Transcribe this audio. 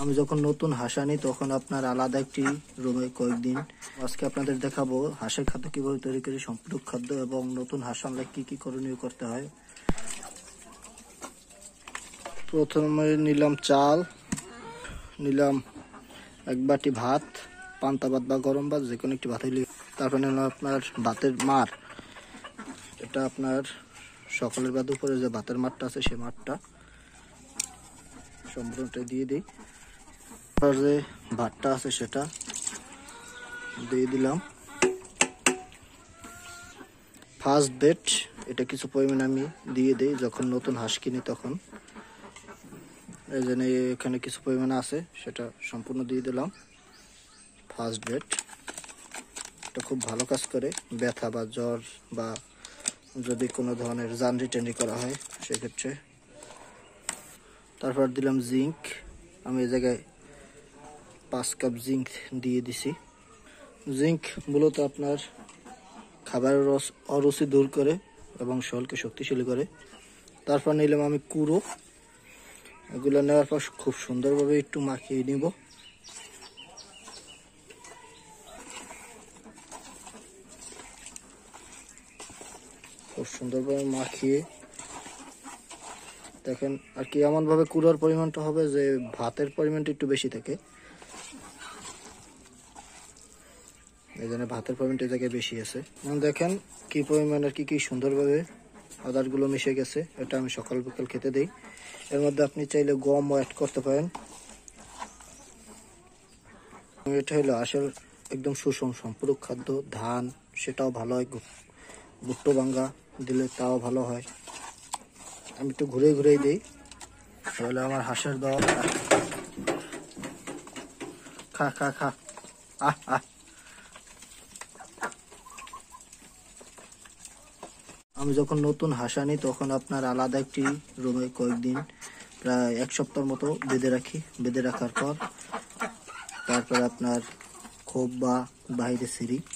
আমি যখন নতুন হাঁস আনি তখন আপনার আলাদা একটি রুমে কয়েকদিন। আজকে আপনাদের দেখাবো হাঁসের খাদ্য কিভাবে তৈরি করি, সম্পূরক খাদ্য, এবং নতুন হাঁস আনলে কি কি করণীয় করতে হয়। প্রথমে নিলাম চাল, নিলাম এক বাটি ভাত, পান্তা ভাত বা গরম ভাত, যে কোনো একটি ভাত হইলে। তারপর নিলাম আপনার ভাতের মার, এটা আপনার সকালের বা দুপুরে যে ভাতের মারটা আছে সেই মারটা সম্পূর্ণটা দিয়ে দিই। যে ভাতটা আছে সেটা দিয়ে দিলাম। ফার্স্ট বেড, এটা কিছু পরিমাণ আমি দিয়ে দিই যখন নতুন হাঁস কিনি তখন। এই জন্য এখানে কিছু পরিমাণ আছে, সেটা সম্পূর্ণ দিয়ে দিলাম। ফার্স্ট বেড এটা খুব ভালো কাজ করে, ব্যথা বা জ্বর বা যদি কোনো ধরনের জানরি টেনরি করা হয় সেক্ষেত্রে। তারপর দিলাম জিঙ্ক, আমি এই জায়গায় 5 কাপ জিঙ্ক দিয়ে দিছি। জিঙ্ক মূলত আপনার খাবারের অরুচি দূর করে এবং শরীরকে শক্তিশালী করে। তারপর নিলাম আমি কুড়ো, এগুলো নেওয়ার পর খুব সুন্দরভাবে একটু মাখিয়ে নিব। খুব সুন্দরভাবে মাখিয়ে দেখেন আর কি, এমনভাবে কুড়োর পরিমাণটা হবে যে ভাতের পরিমাণটা একটু বেশি থাকে, এই জন্য ভাতের পরিমাণটা এই জায়গায় বেশি আছে। দেখেন কি পরিমাণ আর কি সুন্দরভাবে আদারগুলো মিশে গেছে। এটা আমি সকাল বিকাল খেতে দিই। এর মধ্যে আপনি চাইলে গমও অ্যাড করতে পারেন। এটা হলো আসল একদম সুষম সম্পূরক খাদ্য। ধান সেটাও ভালো হয়, ভুট্টো ভাঙ্গা দিলে তাও ভালো হয়। আমি একটু ঘুরে ঘুরেই দিই, তাহলে আমার হাঁসের দল খা খা খা আহ আহ। আমি যখন নতুন হাঁস আনি তখন আপনার আলাদা একটি রুমে কয়েকদিন, প্রায় 1 সপ্তাহ মতো বেঁধে রাখি। বেঁধে রাখার পর তারপর আপনার খোপ বা বাইরে সিঁড়ি